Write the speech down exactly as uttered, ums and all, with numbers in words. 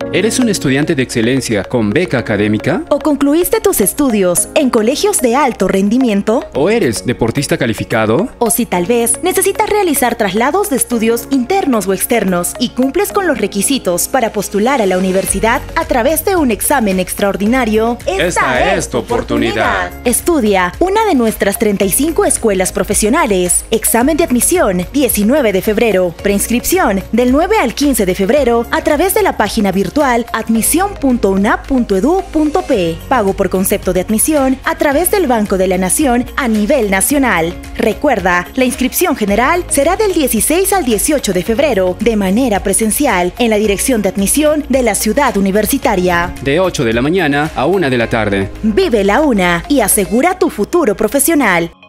¿Eres un estudiante de excelencia con beca académica? ¿O concluiste tus estudios en colegios de alto rendimiento? ¿O eres deportista calificado? O si tal vez necesitas realizar traslados de estudios internos o externos y cumples con los requisitos para postular a la universidad a través de un examen extraordinario, esta es tu oportunidad. Estudia una de nuestras treinta y cinco escuelas profesionales. Examen de admisión diecinueve de febrero. Preinscripción del nueve al quince de febrero a través de la página virtual admisión punto unap punto edu punto pe. Pago por concepto de admisión a través del Banco de la Nación a nivel nacional. Recuerda, la inscripción general será del dieciséis al dieciocho de febrero de manera presencial en la dirección de admisión de la ciudad universitaria. De ocho de la mañana a una de la tarde. Vive la UNA y asegura tu futuro profesional.